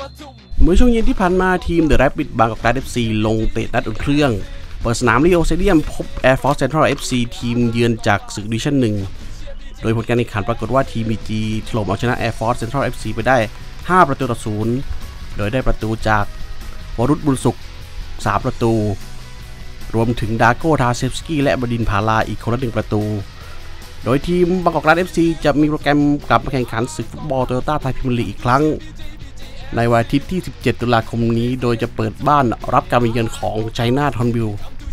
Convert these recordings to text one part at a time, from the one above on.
เมื่อช่วงเย็นที่ผ่านมาทีมเดอะแรปปิดบางกอกกราส FC ลงเตะนัดอุ่นเครื่องเปิดสนามลีโอสเตเดียมพบ Air Force Central FC ทีมเยือนจากศึกดิวิชั่น1โดยผลการแข่งขันปรากฏว่าทีม BG ถล่มเอาชนะ Air Force Central FC ไปได้5 ประตูต่อ 0โดยได้ประตูจากวรุษบุญสุข3 ประตูรวมถึงดาโก้ทาเซฟสกี้และบดินผาลาอีกคนละ1 ประตูโดยทีมบางกอกกราส FC จะมีโปรแกรมกลับมาแข่งขันศึกฟุตบอลโตโยต้าไทยพรีเมียร์ลีกอีกครั้งในวันอาทิตย์ที่17 ตุลาคมนี้โดยจะเปิดบ้านรับการมาเยือนของไชน่าทอนบิล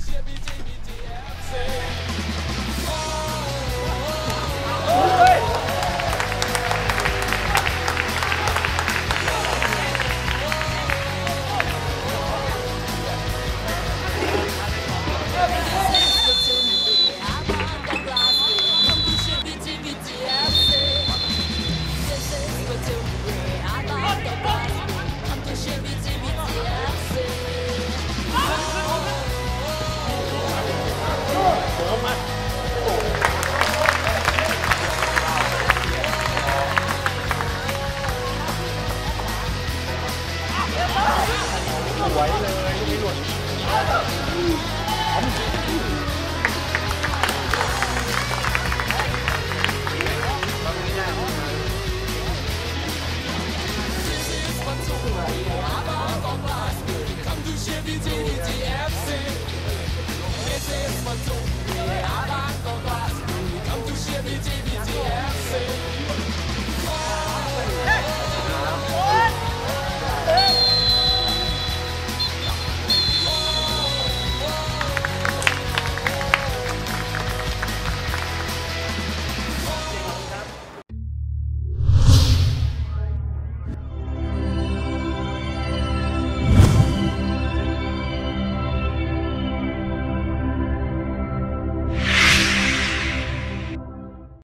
ไว้เลยไม่หลุด Come to Chevy TDFC. This is my